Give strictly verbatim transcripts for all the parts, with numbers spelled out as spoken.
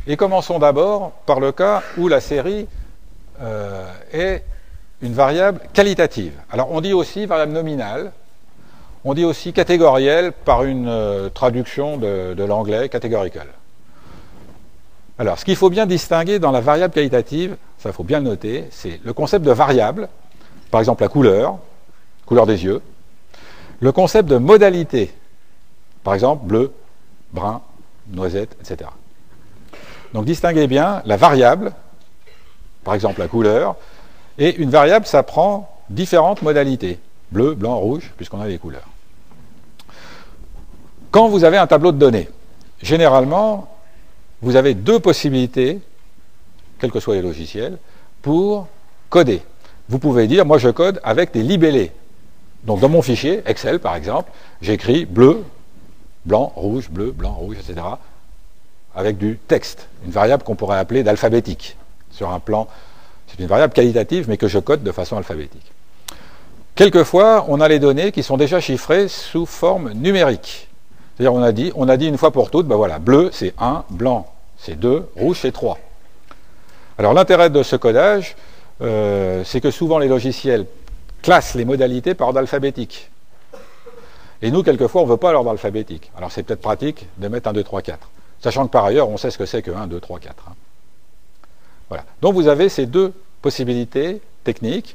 Et commençons d'abord par le cas où la série euh, est une variable qualitative. Alors on dit aussi variable nominale, on dit aussi catégorielle par une euh, traduction de, de l'anglais categorical. Alors ce qu'il faut bien distinguer dans la variable qualitative, ça il faut bien le noter, c'est le concept de variable, par exemple la couleur, couleur des yeux, le concept de modalité, par exemple bleu, brun, noisette, et cetera. Donc distinguez bien la variable, par exemple la couleur, et une variable, ça prend différentes modalités, bleu, blanc, rouge, puisqu'on a les couleurs. Quand vous avez un tableau de données, généralement, vous avez deux possibilités, quels que soient les logiciels, pour coder. Vous pouvez dire, moi je code avec des libellés. Donc dans mon fichier, Excel par exemple, j'écris bleu, blanc, rouge, bleu, blanc, rouge, et cetera, avec du texte, une variable qu'on pourrait appeler d'alphabétique, sur un plan. C'est une variable qualitative, mais que je code de façon alphabétique. Quelquefois, on a les données qui sont déjà chiffrées sous forme numérique. C'est-à-dire, on a dit, on a dit une fois pour toutes, ben voilà, bleu c'est un, blanc c'est deux, rouge c'est trois. Alors l'intérêt de ce codage, euh, c'est que souvent les logiciels classent les modalités par ordre alphabétique. Et nous, quelquefois, on ne veut pas l'ordre alphabétique. Alors c'est peut-être pratique de mettre un, deux, trois, quatre. Sachant que par ailleurs, on sait ce que c'est que un, deux, trois, quatre. Hein. Voilà. Donc vous avez ces deux possibilités techniques.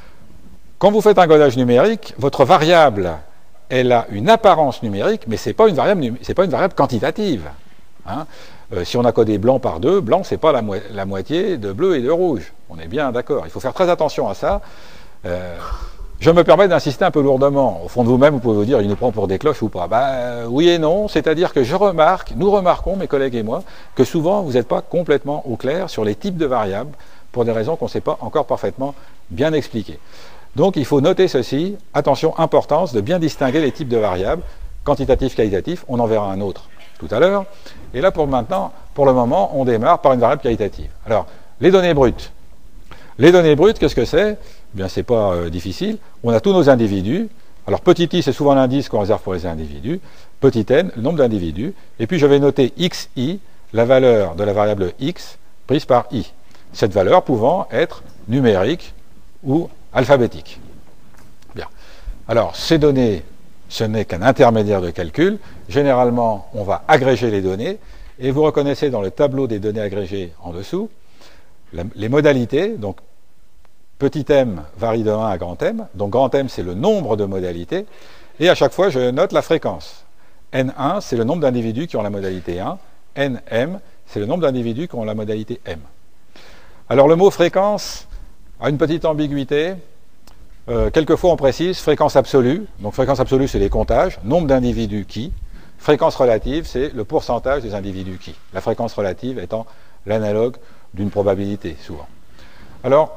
Quand vous faites un codage numérique, votre variable, elle a une apparence numérique, mais ce n'est pas une variable, c'est pas une variable quantitative. Hein. Euh, si on a codé blanc par deux, blanc, ce n'est pas la, mo la moitié de bleu et de rouge. On est bien d'accord. Il faut faire très attention à ça. Euh, je me permets d'insister un peu lourdement. Au fond de vous-même, vous pouvez vous dire, il nous prend pour des cloches ou pas. Ben, euh, oui et non, c'est-à-dire que je remarque, nous remarquons, mes collègues et moi, que souvent, vous n'êtes pas complètement au clair sur les types de variables, pour des raisons qu'on ne sait pas encore parfaitement bien expliquer. Donc, il faut noter ceci. Attention, importance de bien distinguer les types de variables, quantitatif, qualitatif. On en verra un autre tout à l'heure. Et là, pour maintenant, pour le moment, on démarre par une variable qualitative. Alors, les données brutes. Les données brutes, qu'est-ce que c'est? Eh bien, c'est pas euh, difficile. On a tous nos individus. Alors, petit i, c'est souvent l'indice qu'on réserve pour les individus. Petit n, le nombre d'individus. Et puis, je vais noter xi, la valeur de la variable x prise par i. Cette valeur pouvant être numérique ou alphabétique. Bien. Alors, ces données, ce n'est qu'un intermédiaire de calcul. Généralement, on va agréger les données. Et vous reconnaissez dans le tableau des données agrégées en dessous, la, les modalités. Donc, petit m varie de un à grand M. Donc, grand M, c'est le nombre de modalités. Et à chaque fois, je note la fréquence. N un, c'est le nombre d'individus qui ont la modalité un. N M, c'est le nombre d'individus qui ont la modalité M. Alors, le mot fréquence a une petite ambiguïté. Euh, quelquefois, on précise fréquence absolue. Donc, fréquence absolue, c'est les comptages. Nombre d'individus qui. Fréquence relative, c'est le pourcentage des individus qui. La fréquence relative étant l'analogue d'une probabilité, souvent. Alors,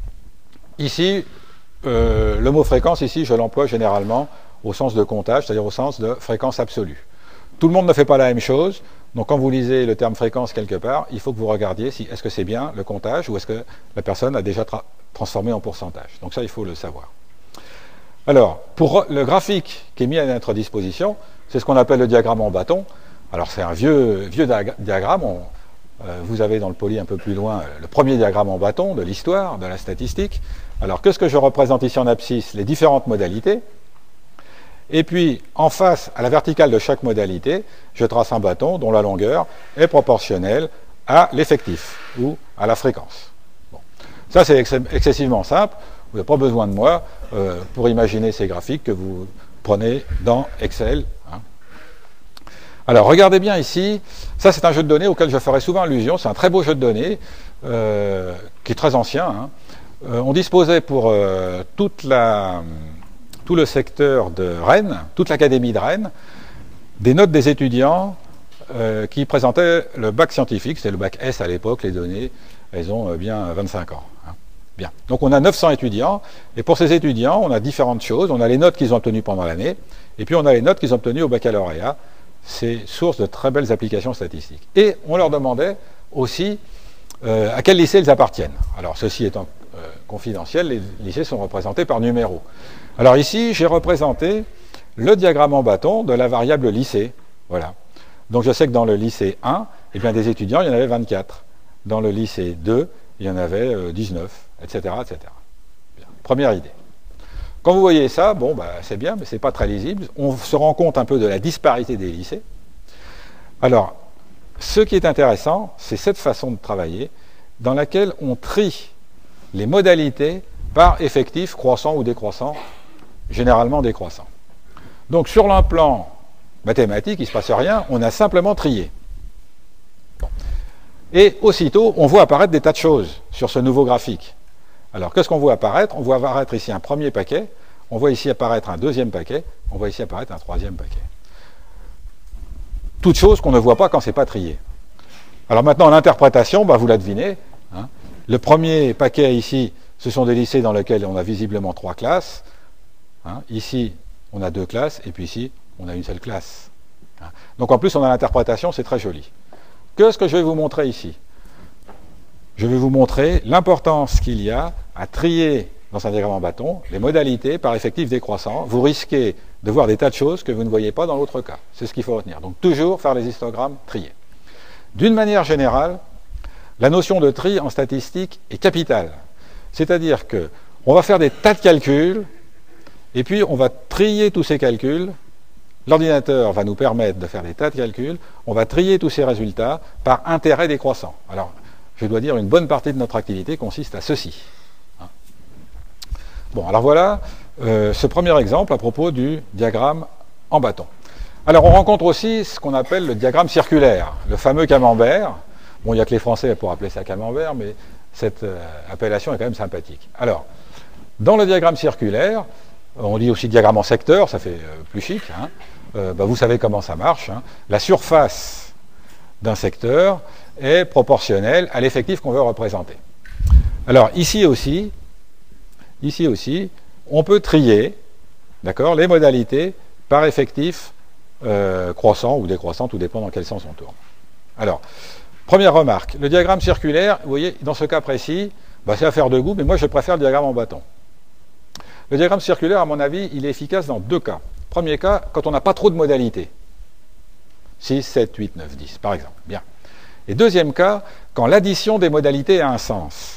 ici, euh, le mot fréquence, ici, je l'emploie généralement au sens de comptage, c'est-à-dire au sens de fréquence absolue. Tout le monde ne fait pas la même chose. Donc, quand vous lisez le terme fréquence quelque part, il faut que vous regardiez si est-ce que c'est bien le comptage ou est-ce que la personne a déjà tra transformé en pourcentage. Donc ça, il faut le savoir. Alors, pour le graphique qui est mis à notre disposition, c'est ce qu'on appelle le diagramme en bâton. Alors, c'est un vieux, vieux diagramme. On, euh, vous avez dans le poly un peu plus loin le premier diagramme en bâton de l'histoire, de la statistique. Alors, qu'est-ce que je représente ici en abscisse? Les différentes modalités. Et puis, en face, à la verticale de chaque modalité, je trace un bâton dont la longueur est proportionnelle à l'effectif ou à la fréquence. Bon. Ça, c'est ex excessivement simple. Vous n'avez pas besoin de moi euh, pour imaginer ces graphiques que vous prenez dans Excel. Hein. Alors, regardez bien ici. Ça, c'est un jeu de données auquel je ferai souvent allusion. C'est un très beau jeu de données euh, qui est très ancien. Hein. Euh, on disposait pour euh, toute la... tout le secteur de Rennes, toute l'académie de Rennes, des notes des étudiants euh, qui présentaient le bac scientifique, c'était le bac S à l'époque, les données, elles ont euh, bien vingt-cinq ans. Hein. Bien. Donc on a neuf cents étudiants, et pour ces étudiants, on a différentes choses. On a les notes qu'ils ont obtenues pendant l'année, et puis on a les notes qu'ils ont obtenues au baccalauréat. C'est source de très belles applications statistiques. Et on leur demandait aussi euh, à quel lycée ils appartiennent. Alors ceci étant euh, confidentiel, les lycées sont représentés par numéros. Alors ici, j'ai représenté le diagramme en bâton de la variable lycée. Voilà. Donc je sais que dans le lycée un, eh bien, des étudiants, il y en avait vingt-quatre. Dans le lycée deux, il y en avait euh, dix-neuf, et cetera, et cetera. Bien. Première idée. Quand vous voyez ça, bon, bah, c'est bien, mais ce n'est pas très lisible. On se rend compte un peu de la disparité des lycées. Alors, ce qui est intéressant, c'est cette façon de travailler dans laquelle on trie les modalités par effectif croissant ou décroissant, généralement décroissant. Donc, sur un plan mathématique, il ne se passe rien, on a simplement trié. Bon. Et aussitôt, on voit apparaître des tas de choses sur ce nouveau graphique. Alors, qu'est-ce qu'on voit apparaître? On voit apparaître ici un premier paquet, on voit ici apparaître un deuxième paquet, on voit ici apparaître un troisième paquet. Toutes choses qu'on ne voit pas quand ce n'est pas trié. Alors maintenant, l'interprétation, bah, vous la devinez. Hein. Le premier paquet ici, ce sont des lycées dans lesquels on a visiblement trois classes. Hein. Ici, on a deux classes, et puis ici, on a une seule classe. Hein. Donc en plus, on a l'interprétation, c'est très joli. Qu'est-ce que je vais vous montrer ici? Je vais vous montrer l'importance qu'il y a à trier dans un diagramme en bâton les modalités par effectif décroissant. Vous risquez de voir des tas de choses que vous ne voyez pas dans l'autre cas. C'est ce qu'il faut retenir. Donc toujours faire les histogrammes triés. D'une manière générale, la notion de tri en statistique est capitale. C'est-à-dire que on va faire des tas de calculs, et puis on va trier tous ces calculs. L'ordinateur va nous permettre de faire des tas de calculs. On va trier tous ces résultats par intérêt décroissant. Alors, je dois dire, une bonne partie de notre activité consiste à ceci. Hein. Bon, alors voilà euh, ce premier exemple à propos du diagramme en bâton. Alors, on rencontre aussi ce qu'on appelle le diagramme circulaire, le fameux camembert. Bon, il n'y a que les Français pour appeler ça camembert, mais cette euh, appellation est quand même sympathique. Alors, dans le diagramme circulaire, on dit aussi diagramme en secteur, ça fait euh, plus chic. Hein. Euh, bah, vous savez comment ça marche. Hein. La surface d'un secteur est proportionnelle à l'effectif qu'on veut représenter. Alors ici aussi, ici aussi, on peut trier, d'accord, les modalités par effectif euh, croissant ou décroissant, tout dépend dans quel sens on tourne. Alors, première remarque, le diagramme circulaire, vous voyez, dans ce cas précis, bah, c'est affaire de goût, mais moi je préfère le diagramme en bâton. Le diagramme circulaire, à mon avis, il est efficace dans deux cas. Premier cas, quand on n'a pas trop de modalités. six, sept, huit, neuf, dix, par exemple. Bien. Et deuxième cas, quand l'addition des modalités a un sens.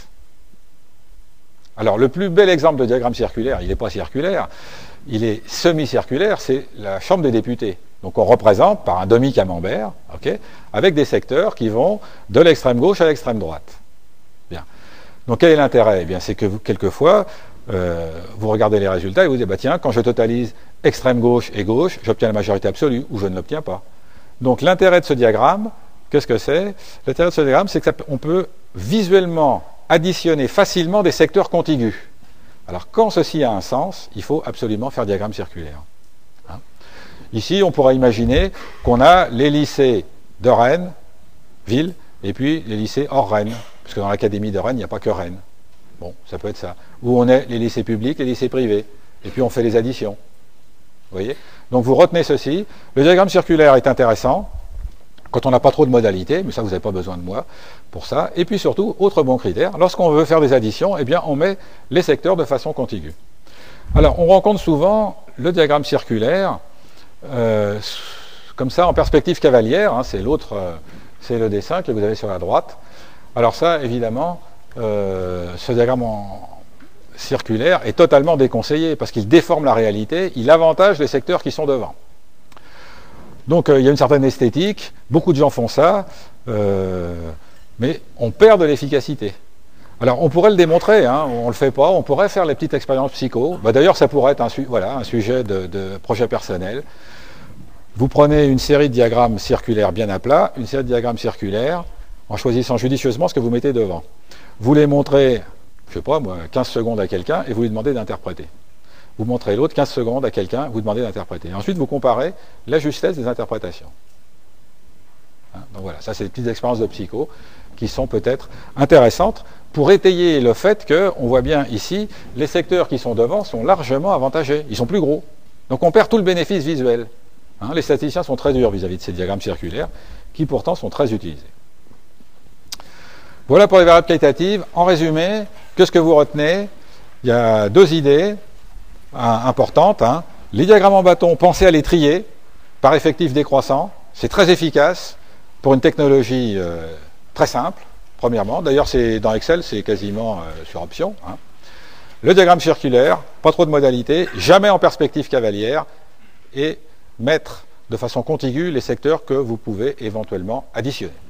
Alors, le plus bel exemple de diagramme circulaire, il n'est pas circulaire, il est semi-circulaire, c'est la Chambre des députés. Donc, on représente par un demi-camembert, okay, avec des secteurs qui vont de l'extrême gauche à l'extrême droite. Bien. Donc, quel est l'intérêt? Eh bien, c'est que vous, quelquefois, euh, vous regardez les résultats et vous dites, bah, tiens, quand je totalise extrême gauche et gauche, j'obtiens la majorité absolue, ou je ne l'obtiens pas. Donc, l'intérêt de ce diagramme, qu'est-ce que c'est? L'intérêt de ce diagramme, c'est qu'on peut visuellement additionner facilement des secteurs contigus. Alors, quand ceci a un sens, il faut absolument faire diagramme circulaire. Hein? Ici, on pourrait imaginer qu'on a les lycées de Rennes, ville, et puis les lycées hors Rennes, parce que dans l'académie de Rennes, il n'y a pas que Rennes. Bon, ça peut être ça. Ou on est les lycées publics, les lycées privés, et puis on fait les additions. Vous voyez? Donc, vous retenez ceci. Le diagramme circulaire est intéressant quand on n'a pas trop de modalités, mais ça, vous n'avez pas besoin de moi pour ça. Et puis surtout, autre bon critère, lorsqu'on veut faire des additions, eh bien, on met les secteurs de façon contiguë. Alors, on rencontre souvent le diagramme circulaire euh, comme ça, en perspective cavalière. Hein, c'est l'autre, euh, c'est le dessin que vous avez sur la droite. Alors ça, évidemment, euh, ce diagramme en circulaire est totalement déconseillé parce qu'il déforme la réalité, il avantage les secteurs qui sont devant. Donc euh, il y a une certaine esthétique, beaucoup de gens font ça, euh, mais on perd de l'efficacité. Alors on pourrait le démontrer, hein, on ne le fait pas, on pourrait faire les petites expériences psycho. Bah, d'ailleurs ça pourrait être un, su voilà, un sujet de, de projet personnel. Vous prenez une série de diagrammes circulaires bien à plat, une série de diagrammes circulaires, en choisissant judicieusement ce que vous mettez devant. Vous les montrez, je ne sais pas moi, quinze secondes à quelqu'un et vous lui demandez d'interpréter. Vous montrez l'autre quinze secondes à quelqu'un, vous demandez d'interpréter. Ensuite, vous comparez la justesse des interprétations. Hein, donc voilà, ça c'est des petites expériences de psycho qui sont peut-être intéressantes pour étayer le fait qu'on voit bien ici, les secteurs qui sont devant sont largement avantagés. Ils sont plus gros. Donc on perd tout le bénéfice visuel. Hein, les statisticiens sont très durs vis-à-vis de ces diagrammes circulaires qui pourtant sont très utilisés. Voilà pour les variables qualitatives. En résumé, qu'est-ce que vous retenez? Il y a deux idées importante. Hein. Les diagrammes en bâton, pensez à les trier par effectif décroissant. C'est très efficace pour une technologie euh, très simple, premièrement. D'ailleurs, dans Excel, c'est quasiment euh, sur option. Hein. Le diagramme circulaire, pas trop de modalités, jamais en perspective cavalière, et mettre de façon contiguë les secteurs que vous pouvez éventuellement additionner.